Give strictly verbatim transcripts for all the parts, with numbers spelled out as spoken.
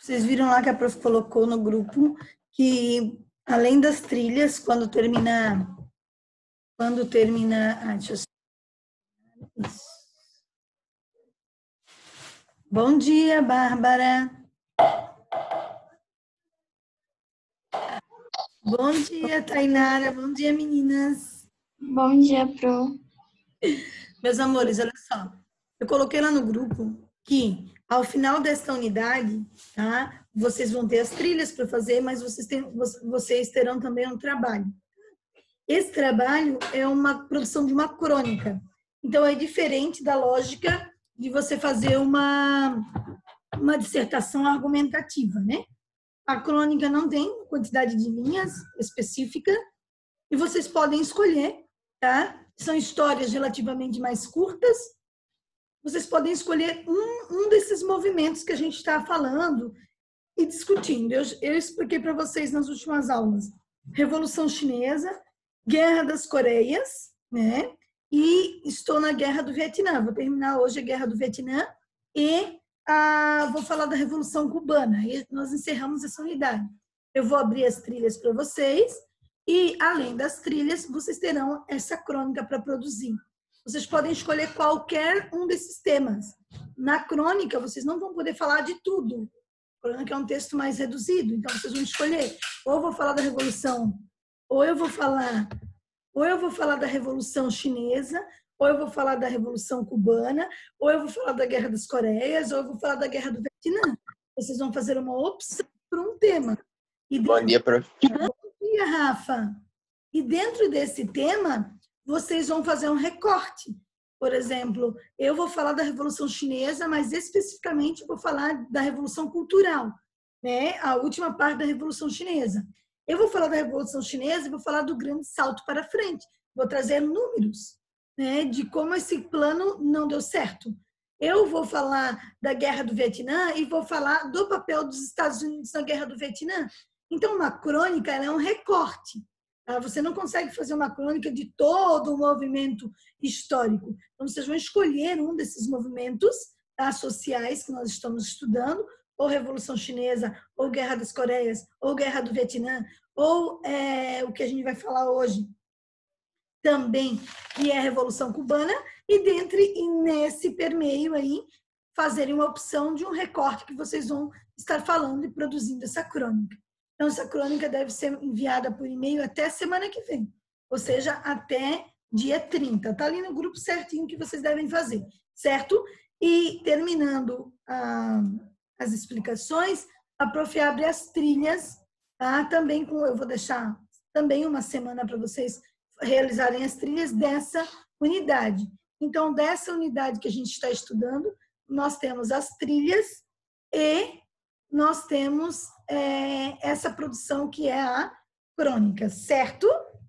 Vocês viram lá que a prof colocou no grupo que, além das trilhas, quando terminar... Quando terminar... Ah, deixa eu... Isso. Bom dia, Bárbara. Bom dia, Tainara. Bom dia, meninas. Bom dia, Pro. Meus amores, olha só. Eu coloquei lá no grupo que, ao final desta unidade, tá? Vocês vão ter as trilhas para fazer, mas vocês, têm, vocês terão também um trabalho. Esse trabalho é uma produção de uma crônica. Então, é diferente da lógica de você fazer uma, uma dissertação argumentativa, né? A crônica não tem quantidade de linhas específica e vocês podem escolher, tá? São histórias relativamente mais curtas. Vocês podem escolher um, um desses movimentos que a gente está falando e discutindo. Eu, eu expliquei para vocês nas últimas aulas. Revolução Chinesa, Guerra das Coreias, né? E estou na Guerra do Vietnã. Vou terminar hoje a Guerra do Vietnã e ah, vou falar da Revolução Cubana. E nós encerramos essa unidade. Eu vou abrir as trilhas para vocês e, além das trilhas, vocês terão essa crônica para produzir. Vocês podem escolher qualquer um desses temas. Na crônica, vocês não vão poder falar de tudo. A crônica é um texto mais reduzido, então vocês vão escolher. Ou eu vou falar da Revolução, ou eu vou falar, ou eu vou falar da Revolução Chinesa, ou eu vou falar da Revolução Cubana, ou eu vou falar da Guerra das Coreias, ou eu vou falar da Guerra do Vietnã. Vocês vão fazer uma opção por um tema. E dentro... Bom dia, prof. Bom dia, Rafa. E dentro desse tema, vocês vão fazer um recorte. Por exemplo, eu vou falar da Revolução Chinesa, mas especificamente vou falar da Revolução Cultural, né? A última parte da Revolução Chinesa. Eu vou falar da Revolução Chinesa e vou falar do grande salto para frente. Vou trazer números, né, de como esse plano não deu certo. Eu vou falar da Guerra do Vietnã e vou falar do papel dos Estados Unidos na Guerra do Vietnã. Então, uma crônica ela é um recorte. Tá? Você não consegue fazer uma crônica de todo o movimento histórico. Então, vocês vão escolher um desses movimentos, tá, sociais que nós estamos estudando, ou Revolução Chinesa, ou Guerra das Coreias, ou Guerra do Vietnã, ou é, o que a gente vai falar hoje também, que é a Revolução Cubana, e dentre e nesse permeio aí, fazerem uma opção de um recorte que vocês vão estar falando e produzindo essa crônica. Então, essa crônica deve ser enviada por e-mail até semana que vem, ou seja, até dia trinta. Está ali no grupo certinho que vocês devem fazer, certo? E terminando a... as explicações, a prof abre as trilhas, tá? Também com, eu vou deixar também uma semana para vocês realizarem as trilhas dessa unidade. Então, dessa unidade que a gente está estudando, nós temos as trilhas e nós temos é, essa produção que é a crônica, certo?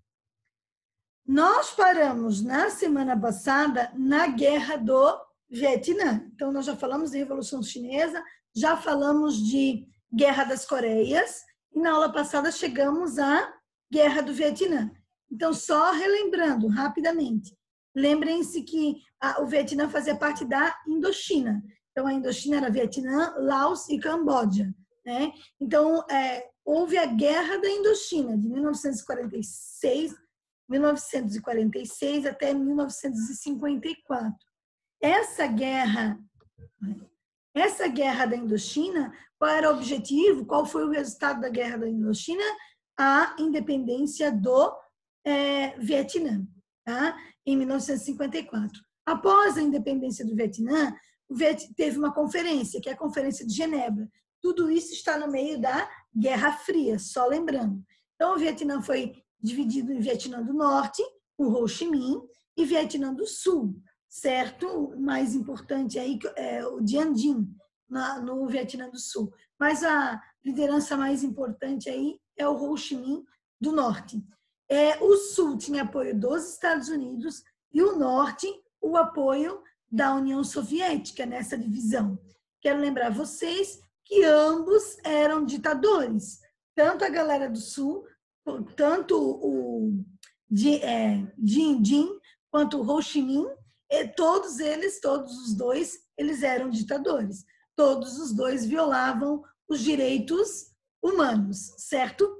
Nós paramos na semana passada na Guerra do Vietnã. Então, nós já falamos de Revolução Chinesa, já falamos de Guerra das Coreias e na aula passada chegamos à Guerra do Vietnã. Então, só relembrando rapidamente, lembrem-se que a, o Vietnã fazia parte da Indochina. Então, a Indochina era Vietnã, Laos e Camboja, né? Então, é, houve a Guerra da Indochina, de mil novecentos e quarenta e seis, mil novecentos e quarenta e seis até mil novecentos e cinquenta e quatro. Essa guerra... Essa guerra da Indochina, qual era o objetivo? Qual foi o resultado da guerra da Indochina? A independência do é, Vietnã, tá? Em mil novecentos e cinquenta e quatro. Após a independência do Vietnã, o Viet... teve uma conferência, que é a Conferência de Genebra. Tudo isso está no meio da Guerra Fria, só lembrando. Então, o Vietnã foi dividido em Vietnã do Norte, o Ho Chi Minh, e Vietnã do Sul, certo? O mais importante aí é o Dien Dinh, no Vietnã do Sul. Mas a liderança mais importante aí é o Ho Chi Minh do Norte. É, o Sul tinha apoio dos Estados Unidos e o Norte o apoio da União Soviética nessa divisão. Quero lembrar vocês que ambos eram ditadores. Tanto a galera do Sul, tanto o Dien Dinh quanto o Ho Chi Minh, e todos eles, todos os dois, eles eram ditadores. Todos os dois violavam os direitos humanos, certo?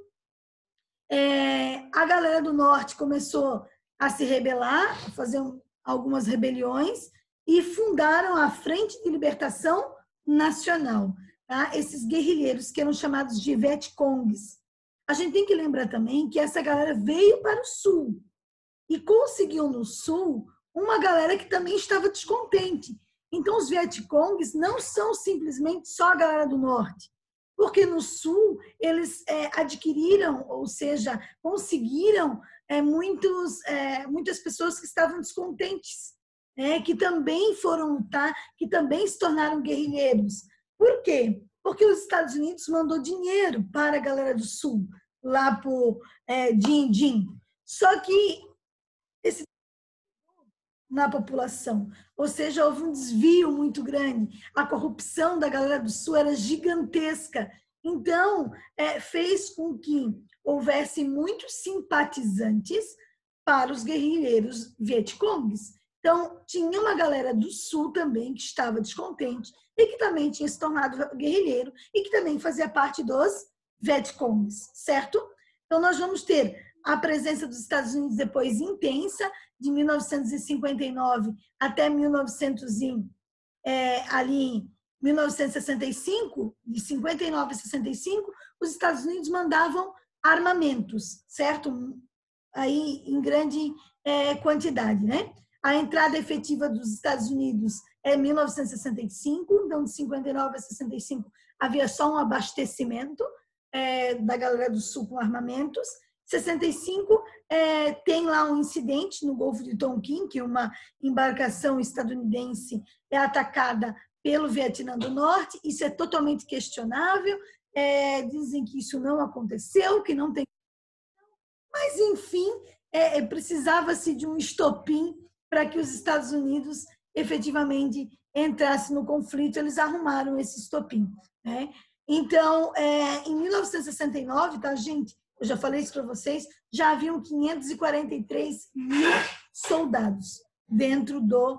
É, a galera do norte começou a se rebelar, a fazer algumas rebeliões e fundaram a Frente de Libertação Nacional, tá? Esses guerrilheiros que eram chamados de Vietcongs. A gente tem que lembrar também que essa galera veio para o sul e conseguiu no sul uma galera que também estava descontente. Então, os Vietcongs não são simplesmente só a galera do norte, porque no sul eles é, adquiriram, ou seja, conseguiram é, muitos, é, muitas pessoas que estavam descontentes, né, que também foram lutar, que também se tornaram guerrilheiros. Por quê? Porque os Estados Unidos mandou dinheiro para a galera do sul, lá por é, Din Din. Só que esse na população, ou seja, houve um desvio muito grande. A corrupção da galera do sul era gigantesca. Então, é, fez com que houvesse muitos simpatizantes para os guerrilheiros Vietcongs. Então, tinha uma galera do sul também que estava descontente e que também tinha se tornado guerrilheiro e que também fazia parte dos Vietcongs, certo? Então, nós vamos ter a presença dos Estados Unidos depois intensa, de mil novecentos e cinquenta e nove até mil e novecentos e, é, ali, mil novecentos e sessenta e cinco, de cinquenta e nove a sessenta e cinco, os Estados Unidos mandavam armamentos, certo? Aí em grande é, quantidade, né? A entrada efetiva dos Estados Unidos é mil novecentos e sessenta e cinco, então de cinquenta e nove a sessenta e cinco havia só um abastecimento é, da galera do sul com armamentos. sessenta e cinco, é, tem lá um incidente no Golfo de Tonkin, que uma embarcação estadunidense é atacada pelo Vietnã do Norte. Isso é totalmente questionável. É, dizem que isso não aconteceu, que não tem... Mas, enfim, é, é, precisava-se de um estopim para que os Estados Unidos efetivamente entrassem no conflito. Eles arrumaram esse estopim, né? Então, é, em mil novecentos e sessenta e nove, tá, gente? Eu já falei isso para vocês, já haviam quinhentos e quarenta e três mil soldados dentro do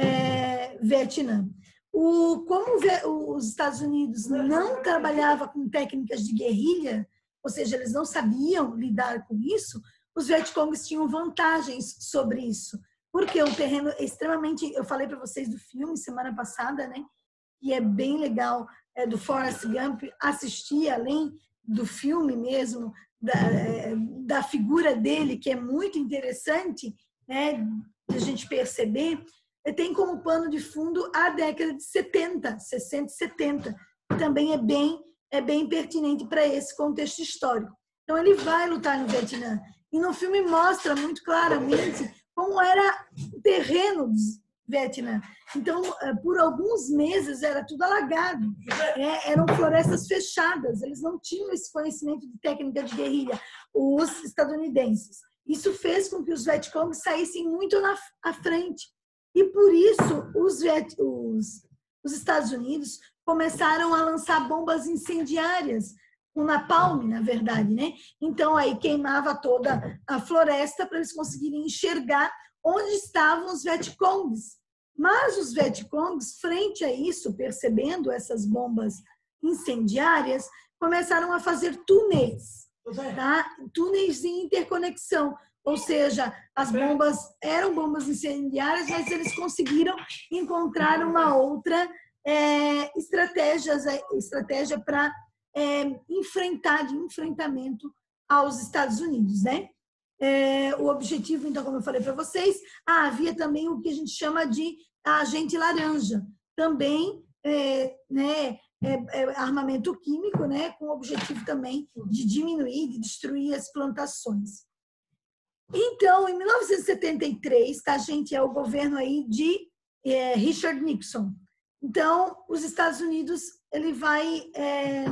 é, Vietnã. O, como os Estados Unidos não trabalhavam com técnicas de guerrilha, ou seja, eles não sabiam lidar com isso, os Vietcongs tinham vantagens sobre isso, porque o terreno é extremamente... Eu falei para vocês do filme semana passada, né? E é bem legal, é, do Forrest Gump, assistir, além do filme mesmo, Da, da figura dele, que é muito interessante, né, de a gente perceber, tem como pano de fundo a década de setenta, sessenta e setenta, que também é bem, é bem pertinente para esse contexto histórico. Então, ele vai lutar no Vietnã. E no filme mostra muito claramente como era o terreno do Vietnã. Então, por alguns meses era tudo alagado, né? Eram florestas fechadas, eles não tinham esse conhecimento de técnica de guerrilha, os estadunidenses. Isso fez com que os Vietcongs saíssem muito na à frente. E por isso os, Viet, os, os Estados Unidos começaram a lançar bombas incendiárias, o napalm, na verdade, né? Então aí queimava toda a floresta para eles conseguirem enxergar onde estavam os Vietcongs. Mas os Vietcongs, frente a isso, percebendo essas bombas incendiárias, começaram a fazer túneis, tá? Túneis de interconexão. Ou seja, as bombas eram bombas incendiárias, mas eles conseguiram encontrar uma outra é, estratégia, estratégia para é, enfrentar, de enfrentamento aos Estados Unidos, né? É, o objetivo, então, como eu falei para vocês, ah, havia também o que a gente chama de agente laranja, também é, né, é, é armamento químico, né, com o objetivo também de diminuir, de destruir as plantações. Então, em mil novecentos e setenta e três, tá, gente, é o governo aí de é, Richard Nixon. Então, os Estados Unidos ele vai é,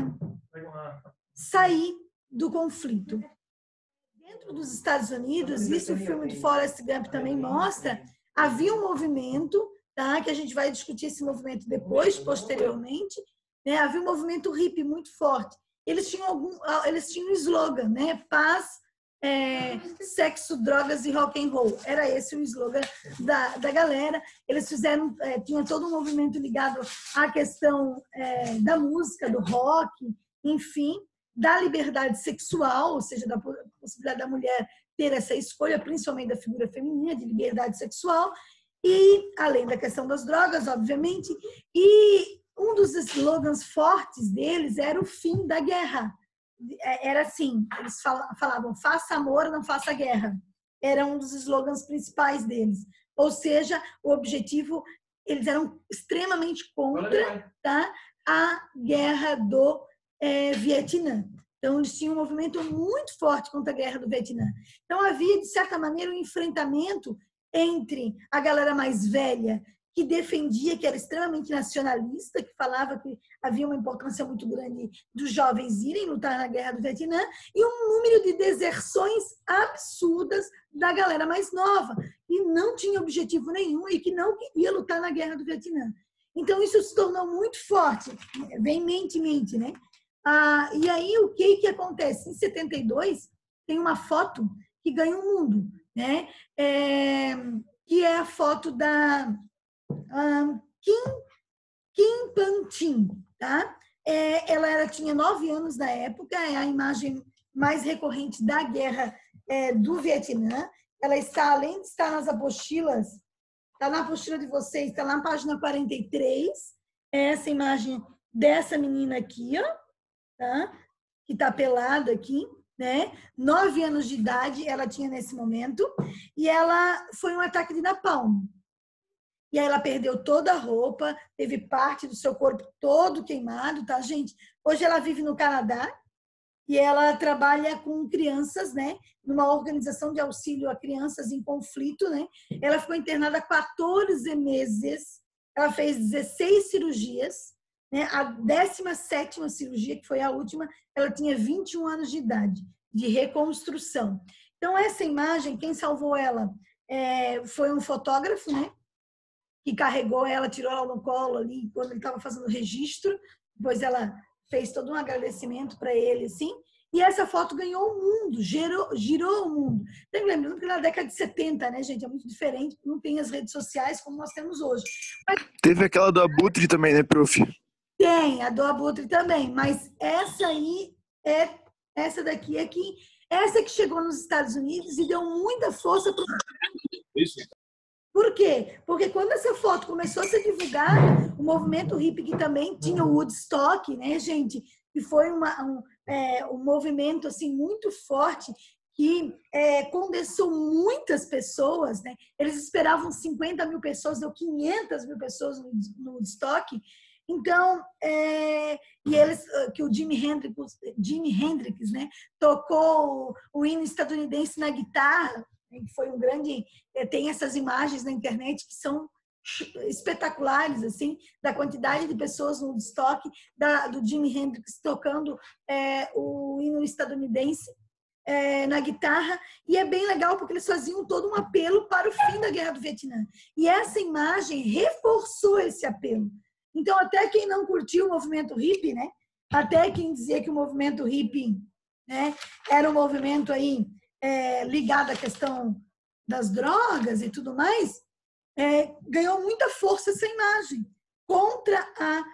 sair do conflito. Dentro dos Estados Unidos, isso o filme do Forrest Gump também mostra, havia um movimento, tá, que a gente vai discutir esse movimento depois, posteriormente, né, havia um movimento hippie muito forte. Eles tinham algum, eles tinham um slogan, né, paz, é, sexo, drogas e rock and roll. Era esse o slogan da, da galera. Eles fizeram, é, tinha todo um movimento ligado à questão é, da música, do rock, enfim, da liberdade sexual, ou seja, da possibilidade da mulher ter essa escolha, principalmente da figura feminina, de liberdade sexual, e além da questão das drogas, obviamente, e um dos slogans fortes deles era o fim da guerra. Era assim, eles falavam, faça amor, não faça guerra. Era um dos slogans principais deles. Ou seja, o objetivo, eles eram extremamente contra, tá, a guerra do é, Vietnã. Então, eles tinham um movimento muito forte contra a guerra do Vietnã. Então, havia, de certa maneira, um enfrentamento entre a galera mais velha, que defendia, que era extremamente nacionalista, que falava que havia uma importância muito grande dos jovens irem lutar na guerra do Vietnã, e um número de deserções absurdas da galera mais nova, que não tinha objetivo nenhum e que não queria lutar na guerra do Vietnã. Então, isso se tornou muito forte, vem mente em mente, né? Ah, e aí, o que, que acontece? Em setenta e dois, tem uma foto que ganha o mundo, né? É, que é a foto da um, Kim, Kim Pan-Tin, tá? É, ela era, tinha nove anos na época, é a imagem mais recorrente da guerra é, do Vietnã. Ela está, além de estar nas apostilas, está na apostila de vocês, está lá na página quarenta e três, é essa imagem dessa menina aqui, ó, tá? Que está pelada aqui, né? Nove anos de idade ela tinha nesse momento, e ela foi um ataque de napalm. E aí ela perdeu toda a roupa, teve parte do seu corpo todo queimado, tá, gente? Hoje ela vive no Canadá e ela trabalha com crianças, né? Numa organização de auxílio a crianças em conflito, né? Ela ficou internada quatorze meses, ela fez dezesseis cirurgias, né? A décima sétima cirurgia, que foi a última, ela tinha vinte e um anos de idade, de reconstrução. Então, essa imagem, quem salvou ela é, foi um fotógrafo, né? Que carregou ela, tirou ela no colo ali quando ele estava fazendo o registro. Depois ela fez todo um agradecimento para ele, assim. E essa foto ganhou o mundo, girou, girou o mundo. Tem lembrando que na década de setenta, né, gente? É muito diferente, não tem as redes sociais como nós temos hoje. Mas teve aquela do Abutre também, né, prof? Tem, a do Abutre também. Mas essa aí, é essa daqui é que, essa que chegou nos Estados Unidos e deu muita força para Isso. Por quê? Porque quando essa foto começou a ser divulgada, o movimento hippie, que também tinha o Woodstock, né, gente? Que foi uma, um, é, um movimento assim, muito forte, que é, condensou muitas pessoas, né? Eles esperavam cinquenta mil pessoas, deu quinhentas mil pessoas no, no Woodstock. Então, é, e eles, que o Jimi Hendrix, Jimi Hendrix, né, tocou o, o hino estadunidense na guitarra, que foi um grande... Tem essas imagens na internet que são espetaculares, assim, da quantidade de pessoas no Woodstock, da, do Jimi Hendrix tocando é, o hino estadunidense é, na guitarra. E é bem legal porque eles faziam todo um apelo para o fim da Guerra do Vietnã. E essa imagem reforçou esse apelo. Então, até quem não curtiu o movimento hippie, né? Até quem dizia que o movimento hippie, né, era um movimento aí É, ligado à questão das drogas e tudo mais, é, ganhou muita força essa imagem contra, a,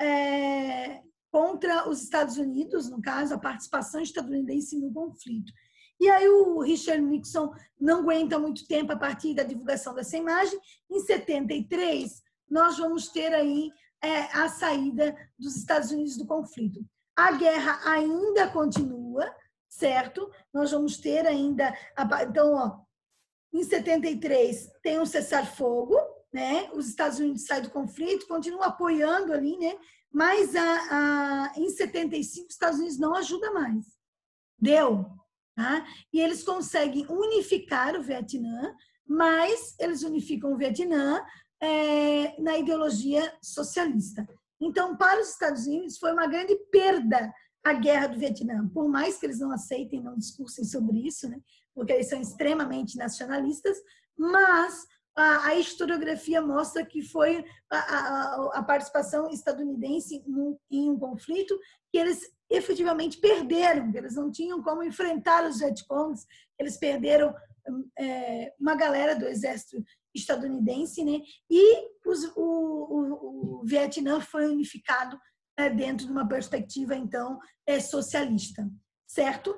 é, contra os Estados Unidos, no caso, a participação estadunidense no conflito. E aí o Richard Nixon não aguenta muito tempo a partir da divulgação dessa imagem. Em setenta e três, nós vamos ter aí é, a saída dos Estados Unidos do conflito. A guerra ainda continua, certo? Nós vamos ter ainda... Então, ó, em setenta e três tem um cessar-fogo, né? Os Estados Unidos saem do conflito, continuam apoiando ali, né? Mas a, a, em setenta e cinco os Estados Unidos não ajudam mais. Deu, tá? E eles conseguem unificar o Vietnã, mas eles unificam o Vietnã é, na ideologia socialista. Então, para os Estados Unidos, foi uma grande perda a guerra do Vietnã, por mais que eles não aceitem, não discursem sobre isso, né? Porque eles são extremamente nacionalistas, mas a, a historiografia mostra que foi a, a, a participação estadunidense num, em um conflito que eles efetivamente perderam, que eles não tinham como enfrentar os Vietcongs, eles perderam é, uma galera do exército estadunidense, né? E os, o, o, o Vietnã foi unificado é, dentro de uma perspectiva, então, é, socialista, certo?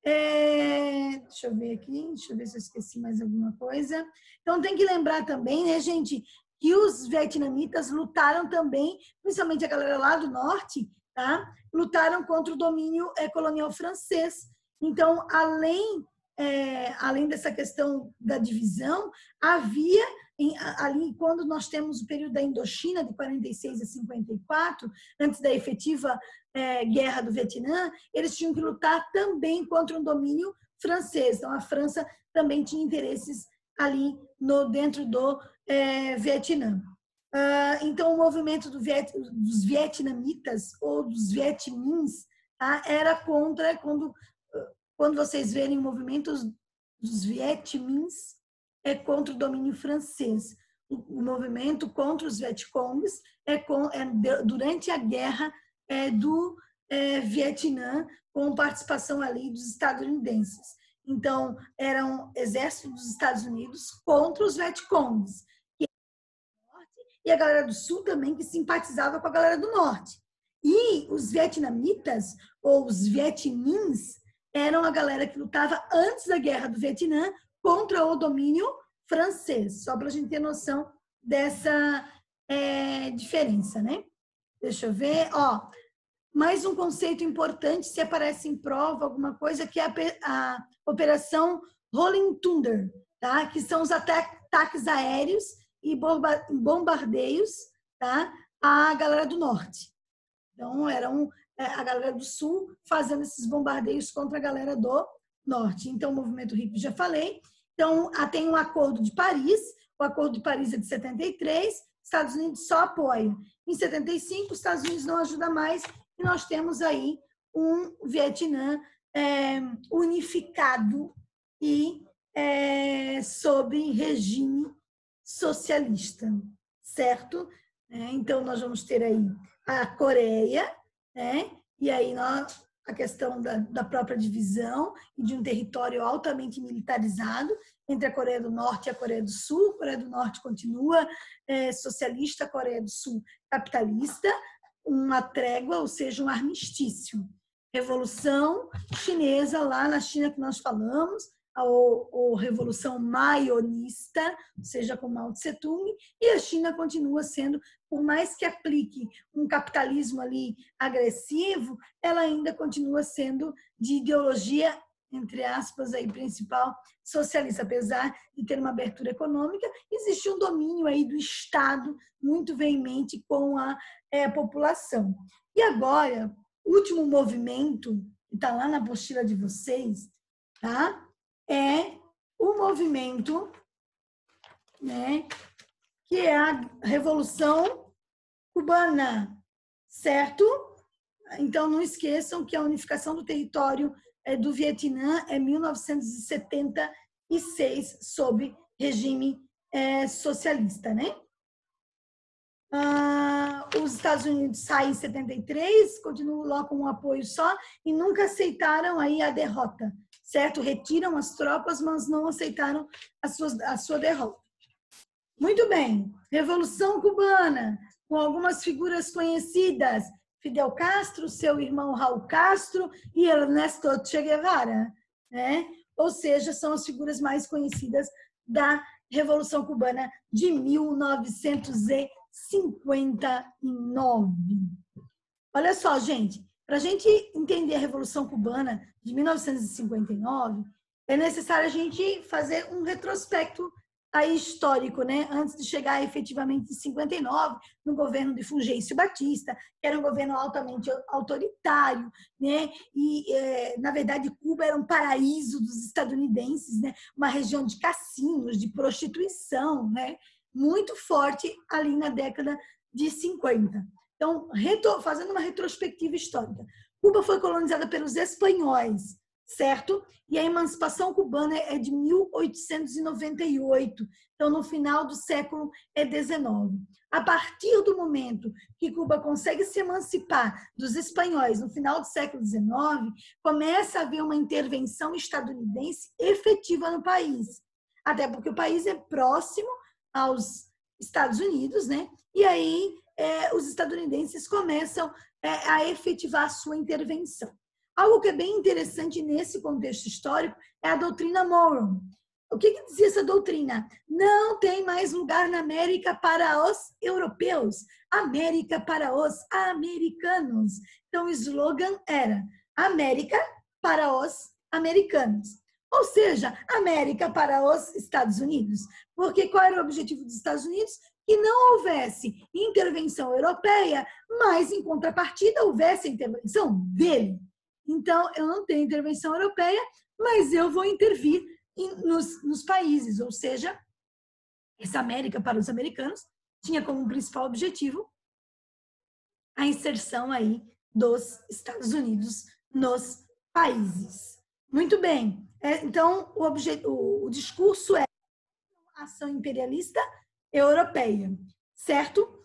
É, deixa eu ver aqui, deixa eu ver se eu esqueci mais alguma coisa. Então, tem que lembrar também, né, gente, que os vietnamitas lutaram também, principalmente a galera lá do norte, tá? Lutaram contra o domínio é, colonial francês. Então, além, é, além dessa questão da divisão, havia, em, ali, quando nós temos o período da Indochina, de quarenta e seis a cinquenta e quatro, antes da efetiva é, Guerra do Vietnã, eles tinham que lutar também contra um domínio francês. Então, a França também tinha interesses ali no, dentro do é, Vietnã. Uh, então, o movimento do Viet, dos vietnamitas ou dos vietmins tá, era contra, quando, quando vocês verem o movimento dos vietmins, é contra o domínio francês. O, o movimento contra os vietcongs é, com, é de, durante a guerra é, do é, Vietnã, com participação ali dos estadunidenses. Então, eram exército dos Estados Unidos contra os vietcongs. E a galera do Sul também, que simpatizava com a galera do Norte. E os vietnamitas, ou os vietmins, eram a galera que lutava antes da Guerra do Vietnã contra o domínio francês. Só para a gente ter noção dessa é, diferença, né? Deixa eu ver. Ó, mais um conceito importante, se aparece em prova alguma coisa, que é a, a Operação Rolling Thunder, tá? Que são os ataques aéreos e bombardeios, tá? A galera do norte. Então, eram a galera do sul fazendo esses bombardeios contra a galera do norte. Então, o movimento hippie, já falei. Então, tem um acordo de Paris, o acordo de Paris é de setenta e três, Estados Unidos só apoia. Em setenta e cinco, os Estados Unidos não ajudam mais, e nós temos aí um Vietnã é, unificado e é, sob regime socialista, certo? É, então, nós vamos ter aí a Coreia, né? E aí nós, a questão da, da própria divisão e de um território altamente militarizado entre a Coreia do Norte e a Coreia do Sul. A Coreia do Norte continua é, socialista, a Coreia do Sul capitalista, uma trégua, ou seja, um armistício. Revolução Chinesa, lá na China que nós falamos, a, a Revolução Maoísta, ou seja, com Mao Tse-tung, e a China continua sendo, por mais que aplique um capitalismo ali agressivo, ela ainda continua sendo de ideologia, entre aspas, aí, principal socialista. Apesar de ter uma abertura econômica, existe um domínio aí do Estado muito veemente com a é, população. E agora, o último movimento, que está lá na apostila de vocês, tá? É o movimento, né, que é a Revolução Cubana, certo? Então, não esqueçam que a unificação do território do Vietnã é mil novecentos e setenta e seis, sob regime é, socialista, né? Ah, os Estados Unidos saem em setenta e três, continuam lá com um apoio só e nunca aceitaram aí a derrota, certo? Retiram as tropas, mas não aceitaram a sua, a sua derrota. Muito bem, Revolução Cubana, com algumas figuras conhecidas, Fidel Castro, seu irmão Raul Castro e Ernesto Che Guevara, né? Ou seja, são as figuras mais conhecidas da Revolução Cubana de mil novecentos e cinquenta e nove. Olha só, gente, para a gente entender a Revolução Cubana de mil novecentos e cinquenta e nove, é necessário a gente fazer um retrospecto aí histórico, né? Antes de chegar efetivamente em cinquenta e nove, no governo de Fulgêncio Batista, que era um governo altamente autoritário, né? E, é, na verdade, Cuba era um paraíso dos estadunidenses, né? Uma região de cassinos, de prostituição, né? Muito forte ali na década de cinquenta. Então, fazendo uma retrospectiva histórica, Cuba foi colonizada pelos espanhóis, certo? E a emancipação cubana é de mil oitocentos e noventa e oito, então no final do século dezenove. A partir do momento que Cuba consegue se emancipar dos espanhóis no final do século dezenove, começa a haver uma intervenção estadunidense efetiva no país, até porque o país é próximo aos Estados Unidos, né? E aí é, os estadunidenses começam é, a efetivar a sua intervenção. Algo que é bem interessante nesse contexto histórico é a doutrina Monroe. O que, que dizia essa doutrina? Não tem mais lugar na América para os europeus, América para os americanos. Então o slogan era América para os americanos. Ou seja, América para os Estados Unidos. Porque qual era o objetivo dos Estados Unidos? Que não houvesse intervenção europeia, mas em contrapartida houvesse a intervenção dele. Então, eu não tenho intervenção europeia, mas eu vou intervir nos, nos países. Ou seja, essa América para os americanos tinha como principal objetivo a inserção aí dos Estados Unidos nos países. Muito bem. Então, o, obje, o, o discurso é a ação imperialista europeia, certo?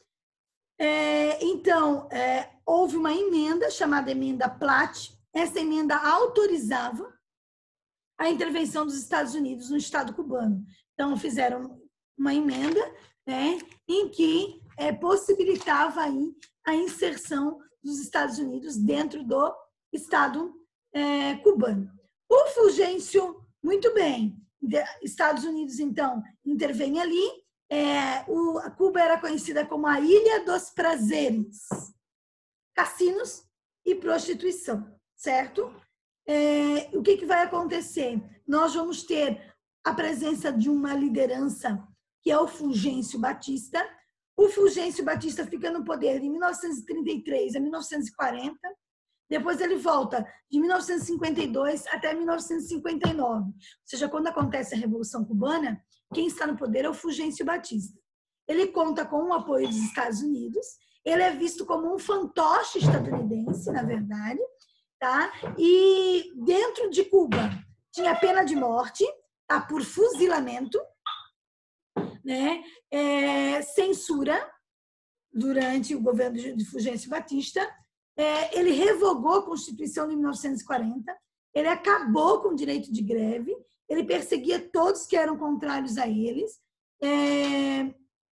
É, então, é, houve uma emenda chamada Emenda Platt. Essa emenda autorizava a intervenção dos Estados Unidos no Estado cubano. Então, fizeram uma emenda, né, em que é, possibilitava aí a inserção dos Estados Unidos dentro do Estado é, cubano. O Fulgêncio, muito bem. Estados Unidos, então, intervém ali. É, o, a Cuba era conhecida como a Ilha dos Prazeres. Cassinos e prostituição. Certo? É, o que, que vai acontecer? Nós vamos ter a presença de uma liderança que é o Fulgêncio Batista. O Fulgêncio Batista fica no poder de mil novecentos e trinta e três a mil novecentos e quarenta. Depois ele volta de mil novecentos e cinquenta e dois até mil novecentos e cinquenta e nove. Ou seja, quando acontece a Revolução Cubana, quem está no poder é o Fulgêncio Batista. Ele conta com o apoio dos Estados Unidos. Ele é visto como um fantoche estadunidense, na verdade. Tá? E dentro de Cuba tinha pena de morte, tá? Por fuzilamento, né? É, censura durante o governo de Fulgêncio Batista. É, ele revogou a Constituição de mil novecentos e quarenta, ele acabou com o direito de greve, ele perseguia todos que eram contrários a eles. É,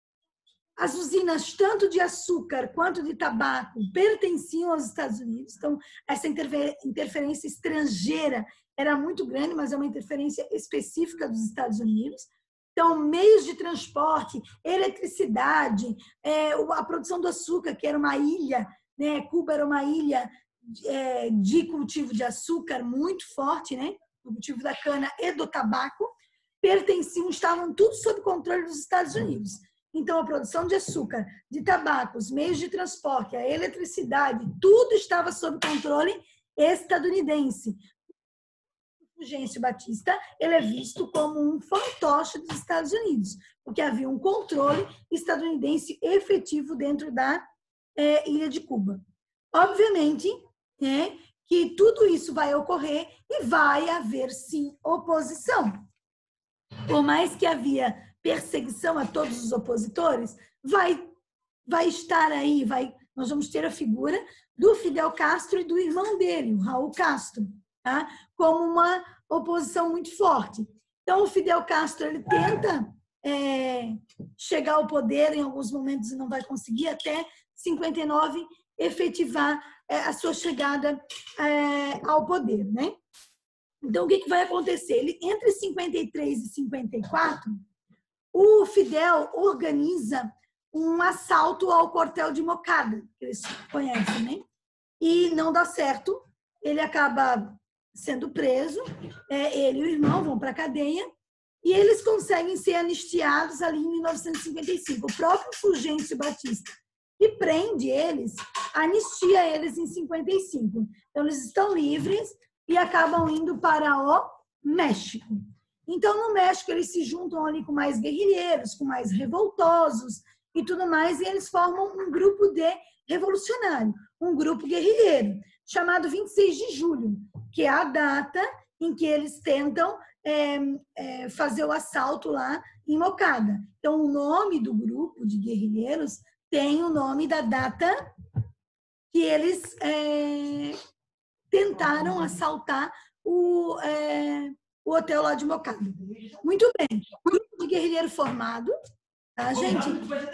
As usinas, tanto de açúcar quanto de tabaco, pertenciam aos Estados Unidos. Então, essa interferência estrangeira era muito grande, mas é uma interferência específica dos Estados Unidos. Então, meios de transporte, eletricidade, é, a produção do açúcar, que era uma ilha, né? Cuba era uma ilha é, de cultivo de açúcar muito forte, né? O cultivo da cana e do tabaco, pertenciam, estavam tudo sob controle dos Estados Unidos. Então, a produção de açúcar, de tabaco, os meios de transporte, a eletricidade, tudo estava sob controle estadunidense. O Fulgêncio Batista, ele é visto como um fantoche dos Estados Unidos, porque havia um controle estadunidense efetivo dentro da é, ilha de Cuba. Obviamente, né, que tudo isso vai ocorrer e vai haver, sim, oposição. Por mais que havia perseguição a todos os opositores, vai, vai estar aí, vai, nós vamos ter a figura do Fidel Castro e do irmão dele, o Raul Castro, tá? Como uma oposição muito forte. Então, o Fidel Castro, ele tenta é, chegar ao poder em alguns momentos e não vai conseguir, até cinquenta e nove efetivar é, a sua chegada é, ao poder, né? Então, o que, que vai acontecer? Ele, entre cinquenta e três e cinquenta e quatro, o Fidel organiza um assalto ao quartel de Moncada, que eles conhecem, né? E não dá certo, ele acaba sendo preso, é, ele e o irmão vão para a cadeia, e eles conseguem ser anistiados ali em mil novecentos e cinquenta e cinco. O próprio Fulgêncio Batista, que prende eles, anistia eles em cinquenta e cinco. Então, eles estão livres e acabam indo para o México. Então, no México, eles se juntam ali com mais guerrilheiros, com mais revoltosos e tudo mais, e eles formam um grupo de revolucionário, um grupo guerrilheiro, chamado vinte e seis de julho, que é a data em que eles tentam é, é, fazer o assalto lá em Mocada. Então, o nome do grupo de guerrilheiros tem o nome da data que eles é, tentaram assaltar o, é, o hotel lá de Mocada. Muito bem. Grupo de guerrilheiro formado. Tá, gente?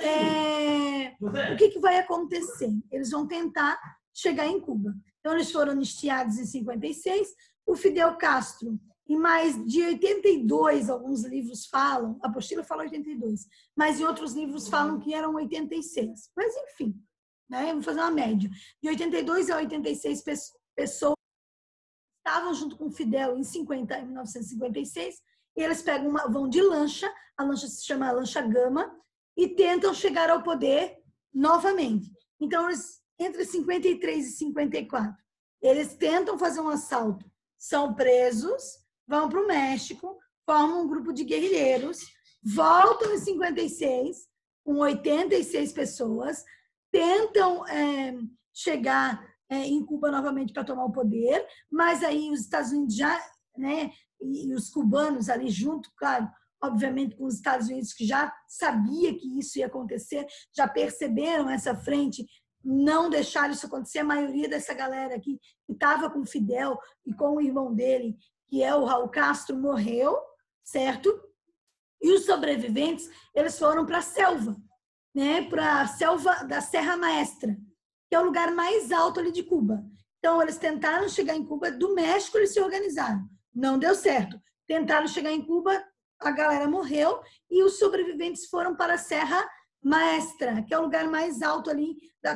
É, o que, que vai acontecer? Eles vão tentar chegar em Cuba. Então, eles foram anistiados em cinquenta e seis. O Fidel Castro, em mais de oitenta e dois, alguns livros falam, a apostila fala oitenta e dois, mas em outros livros falam que eram oitenta e seis. Mas, enfim, né? Vamos fazer uma média. De oitenta e dois a oitenta e seis pessoas estavam junto com o Fidel em, cinquenta, em mil novecentos e cinquenta e seis. E eles pegam uma, vão de lancha, a lancha se chama Lancha Gama, e tentam chegar ao poder novamente. Então, eles, entre cinquenta e três e cinquenta e quatro, eles tentam fazer um assalto, são presos, vão para o México, formam um grupo de guerrilheiros, voltam em cinquenta e seis, com oitenta e seis pessoas, tentam é, chegar é, em Cuba novamente para tomar o poder, mas aí os Estados Unidos já... né, e os cubanos ali junto, claro, obviamente com os Estados Unidos, que já sabia que isso ia acontecer, já perceberam essa frente, não deixaram isso acontecer. A maioria dessa galera aqui que estava com o Fidel e com o irmão dele, que é o Raul Castro, morreu, certo? E os sobreviventes, eles foram para a selva, né, para a selva da Serra Maestra, que é o lugar mais alto ali de Cuba. Então, eles tentaram chegar em Cuba, do México eles se organizaram. Não deu certo. Tentaram chegar em Cuba, a galera morreu e os sobreviventes foram para a Serra Maestra, que é o lugar mais alto ali,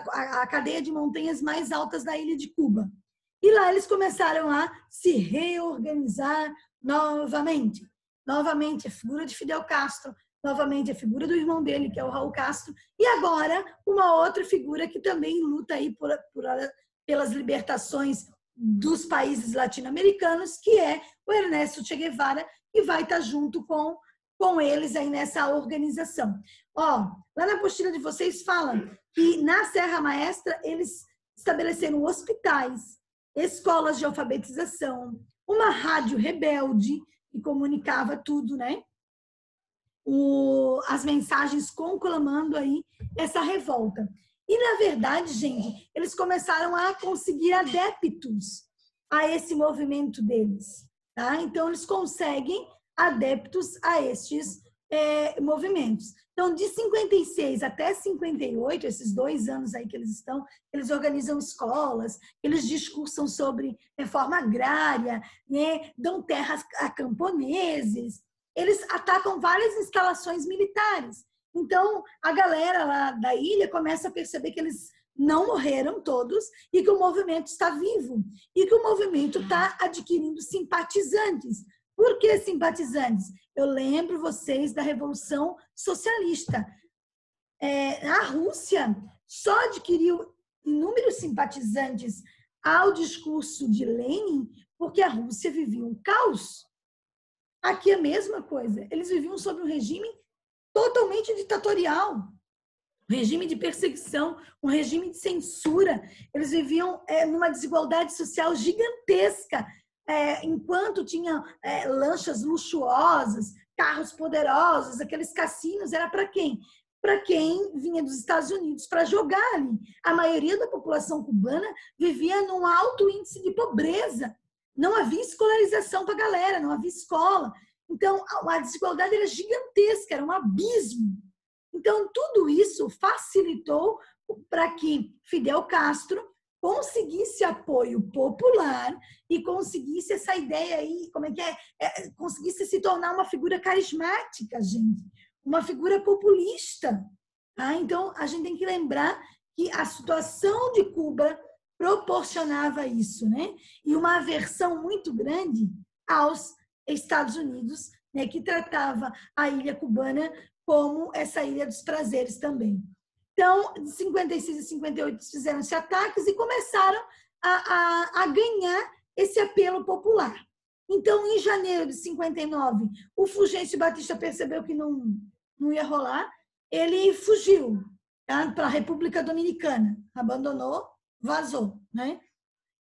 a cadeia de montanhas mais altas da ilha de Cuba. E lá eles começaram a se reorganizar novamente. Novamente, a figura de Fidel Castro, novamente a figura do irmão dele, que é o Raul Castro, e agora uma outra figura que também luta aí por, por, pelas libertações dos países latino-americanos, que é o Ernesto Che Guevara, que vai estar junto com, com eles aí nessa organização. Ó, lá na apostila de vocês falam que na Serra Maestra eles estabeleceram hospitais, escolas de alfabetização, uma rádio rebelde que comunicava tudo, né? O, as mensagens conclamando aí essa revolta. E, na verdade, gente, eles começaram a conseguir adeptos a esse movimento deles. Tá? Então, eles conseguem adeptos a estes é, movimentos. Então, de cinquenta e seis até cinquenta e oito, esses dois anos aí que eles estão, eles organizam escolas, eles discursam sobre reforma agrária, né? Dão terras a camponeses, eles atacam várias instalações militares. Então, a galera lá da ilha começa a perceber que eles não morreram todos e que o movimento está vivo e que o movimento está adquirindo simpatizantes. Por que simpatizantes? Eu lembro vocês da Revolução Socialista. É, a Rússia só adquiriu inúmeros simpatizantes ao discurso de Lenin porque a Rússia vivia um caos. Aqui é a mesma coisa. Eles viviam sob um regime totalmente ditatorial, um regime de perseguição, um regime de censura. Eles viviam é, numa desigualdade social gigantesca, é, enquanto tinha é, lanchas luxuosas, carros poderosos, aqueles cassinos, era para quem? Para quem vinha dos Estados Unidos para jogar ali. A maioria da população cubana vivia num alto índice de pobreza. Não havia escolarização para a galera, não havia escola. Então, a desigualdade era gigantesca, era um abismo. Então, tudo isso facilitou para que Fidel Castro conseguisse apoio popular e conseguisse essa ideia aí, como é que é? é conseguisse se tornar uma figura carismática, gente, uma figura populista. Tá? Então, a gente tem que lembrar que a situação de Cuba proporcionava isso, né? E uma aversão muito grande aos Estados Unidos, né, que tratava a ilha cubana como essa ilha dos prazeres também. Então, de cinquenta e seis a cinquenta e oito fizeram-se ataques e começaram a, a, a ganhar esse apelo popular. Então, em janeiro de cinquenta e nove, o Fulgêncio Batista percebeu que não, não ia rolar, ele fugiu, tá, para a República Dominicana, abandonou, vazou, né?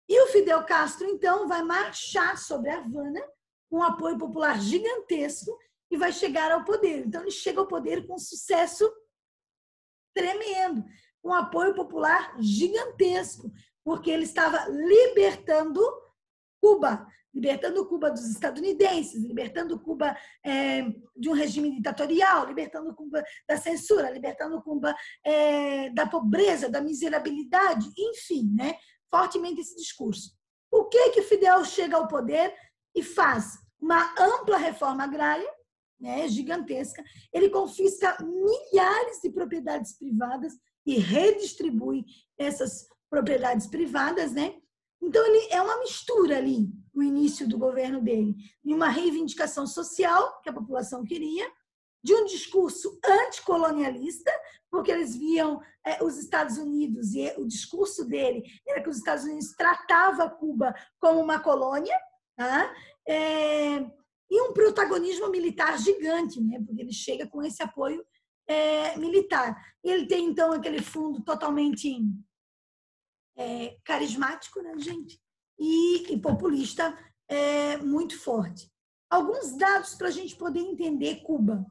E o Fidel Castro, então, vai marchar sobre Havana com um apoio popular gigantesco e vai chegar ao poder. Então, ele chega ao poder com um sucesso tremendo, um apoio popular gigantesco, porque ele estava libertando Cuba, libertando Cuba dos estadunidenses, libertando Cuba é, de um regime ditatorial, libertando Cuba da censura, libertando Cuba é, da pobreza, da miserabilidade, enfim, né? Fortemente esse discurso. O que que Fidel chega ao poder e faz? Uma ampla reforma agrária, né, gigantesca. Ele confisca milhares de propriedades privadas e redistribui essas propriedades privadas, né? Então, ele é uma mistura ali, o início do governo dele, de uma reivindicação social, que a população queria, de um discurso anticolonialista, porque eles viam é, os Estados Unidos, e o discurso dele era que os Estados Unidos tratavam Cuba como uma colônia, tá? É, e um protagonismo militar gigante, né? Porque ele chega com esse apoio é, militar. Ele tem, então, aquele fundo totalmente é, carismático, né, gente? E, e populista é, muito forte. Alguns dados para a gente poder entender Cuba.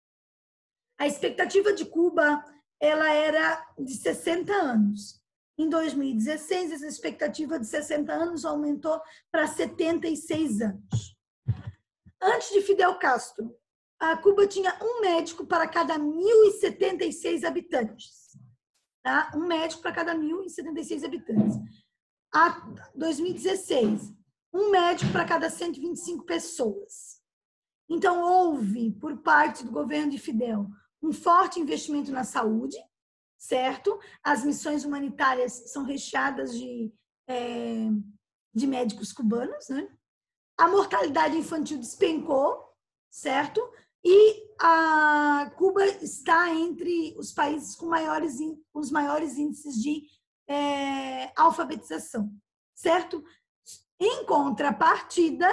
A expectativa de Cuba ela era de sessenta anos. Em dois mil e dezesseis, essa expectativa de sessenta anos aumentou para setenta e seis anos. Antes de Fidel Castro, a Cuba tinha um médico para cada mil e setenta e seis habitantes. Tá? Um médico para cada mil e setenta e seis habitantes. A dois mil e dezesseis, um médico para cada cento e vinte e cinco pessoas. Então, houve, por parte do governo de Fidel, um forte investimento na saúde, certo? As missões humanitárias são recheadas de, é, de médicos cubanos, né? A mortalidade infantil despencou, certo? E a Cuba está entre os países com maiores, os maiores índices de é, alfabetização, certo? Em contrapartida,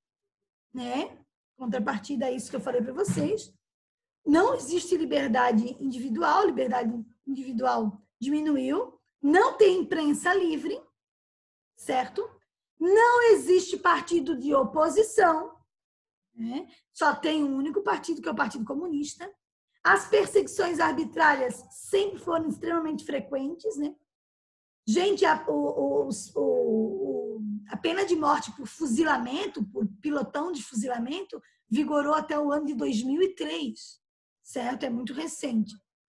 né? Contrapartida a isso que eu falei para vocês, não existe liberdade individual, liberdade individual diminuiu, não tem imprensa livre, certo? Não existe partido de oposição, né? Só tem um único partido, que é o Partido Comunista. As perseguições arbitrárias sempre foram extremamente frequentes, né? Gente, a, o, o, o, a pena de morte por fuzilamento, por pilotão de fuzilamento, vigorou até o ano de dois mil e três, certo? É muito recente.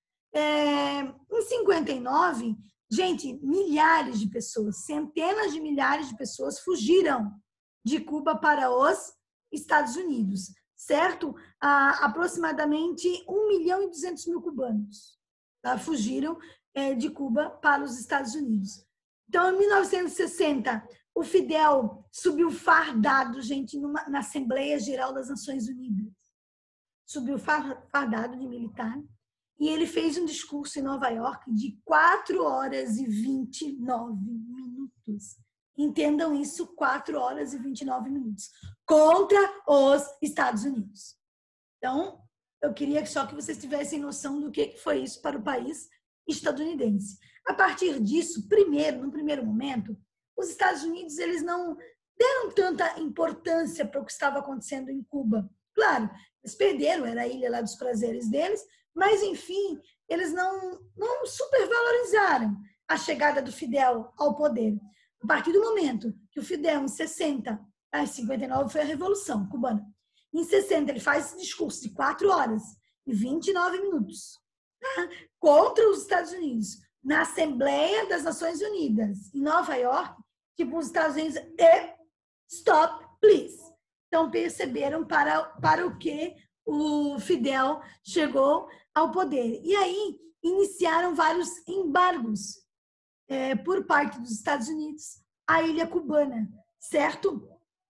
É, em cinquenta e nove, gente, milhares de pessoas, centenas de milhares de pessoas fugiram de Cuba para os Estados Unidos, certo? Ah, aproximadamente um milhão e duzentos mil cubanos, tá? Fugiram é, de Cuba para os Estados Unidos. Então, em mil novecentos e sessenta, o Fidel subiu fardado, gente, numa, na Assembleia Geral das Nações Unidas. Subiu fardado de militar. E ele fez um discurso em Nova York de quatro horas e vinte e nove minutos. Entendam isso, quatro horas e vinte e nove minutos. Contra os Estados Unidos. Então, eu queria só que vocês tivessem noção do que foi isso para o país estadunidense. A partir disso, primeiro, no primeiro momento, os Estados Unidos eles não deram tanta importância para o que estava acontecendo em Cuba. Claro, eles perderam, era a ilha lá dos prazeres deles, mas, enfim, eles não, não supervalorizaram a chegada do Fidel ao poder. A partir do momento que o Fidel, em sessenta, em cinquenta e nove foi a Revolução Cubana, em sessenta ele faz esse discurso de quatro horas e vinte e nove minutos, tá? Contra os Estados Unidos, na Assembleia das Nações Unidas, em Nova York, tipo, os Estados Unidos, e stop, please. Então, perceberam para, para o que o Fidel chegou ao poder. E aí, iniciaram vários embargos é, por parte dos Estados Unidos à ilha cubana, certo?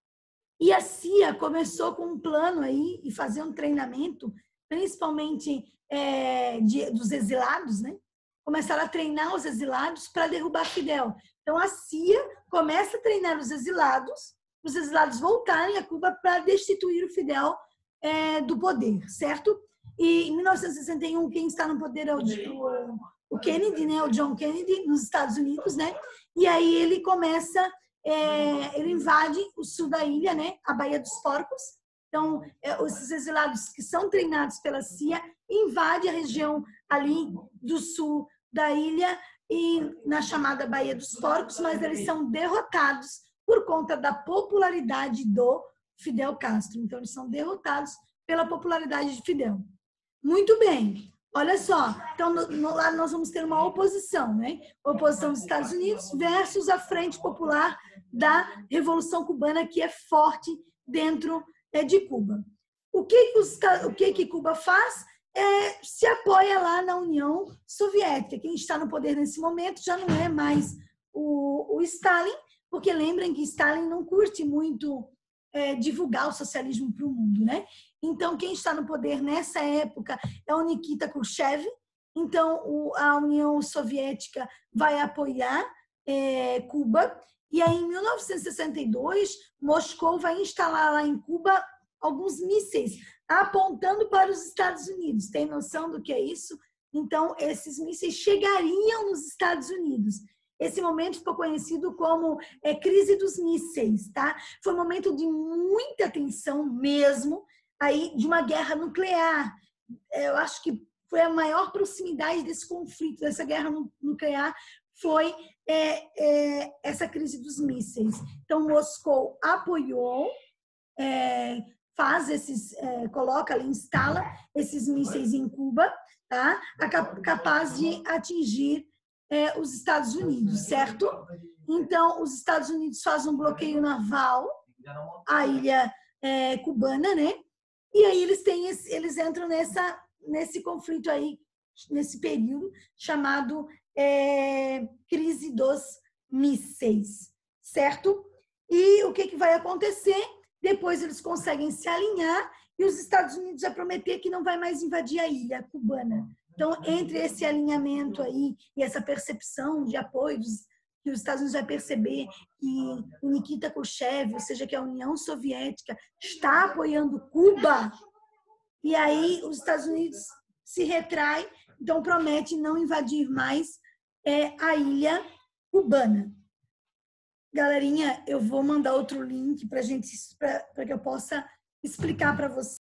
E a C I A começou com um plano aí e fazer um treinamento, principalmente é, de, dos exilados, né? Começaram a treinar os exilados para derrubar Fidel. Então, a C I A começa a treinar os exilados, os exilados voltarem a Cuba para destituir o Fidel é, do poder, certo? E em mil novecentos e sessenta e um, quem está no poder é o, o, o Kennedy, né? O John Kennedy, nos Estados Unidos, né? E aí ele começa é, ele invade o sul da ilha, né? A Baía dos Porcos. Então, é, esses exilados que são treinados pela C I A invadem a região ali do sul da ilha e na chamada Baía dos Porcos, mas eles são derrotados por conta da popularidade do Fidel Castro. Então, eles são derrotados pela popularidade de Fidel. Muito bem. Olha só. Então, no, no, lá nós vamos ter uma oposição, né? Oposição dos Estados Unidos versus a Frente Popular da Revolução Cubana, que é forte dentro é, de Cuba. O que que, os, o que que Cuba faz? É, se apoia lá na União Soviética. Quem está no poder nesse momento já não é mais o, o Stalin, porque lembrem que Stalin não curte muito é, divulgar o socialismo para o mundo, né? Então, quem está no poder nessa época é o Nikita Khrushchev. Então, o, a União Soviética vai apoiar é, Cuba. E aí, em mil novecentos e sessenta e dois, Moscou vai instalar lá em Cuba alguns mísseis apontando para os Estados Unidos. Tem noção do que é isso? Então, esses mísseis chegariam nos Estados Unidos. Esse momento ficou conhecido como é, crise dos mísseis, tá? Foi um momento de muita tensão mesmo, aí de uma guerra nuclear. Eu acho que foi a maior proximidade desse conflito, dessa guerra nuclear, foi é, é, essa crise dos mísseis. Então, Moscou apoiou, é, faz esses, é, coloca ali, instala esses mísseis em Cuba, tá? Capaz de atingir é, os Estados Unidos, certo? Então, os Estados Unidos fazem um bloqueio naval à ilha é, cubana, né? E aí eles têm esse, eles entram nessa nesse conflito aí, nesse período chamado é, crise dos mísseis, certo? E o que que vai acontecer? Depois eles conseguem se alinhar e os Estados Unidos já prometer que não vai mais invadir a ilha cubana. Então, entre esse alinhamento aí e essa percepção de apoio dos, que os Estados Unidos vai perceber que o Nikita Khrushchev, ou seja, que a União Soviética está apoiando Cuba, e aí os Estados Unidos se retrai, então promete não invadir mais é, a ilha cubana. Galerinha, eu vou mandar outro link para gente, para que eu possa explicar para vocês.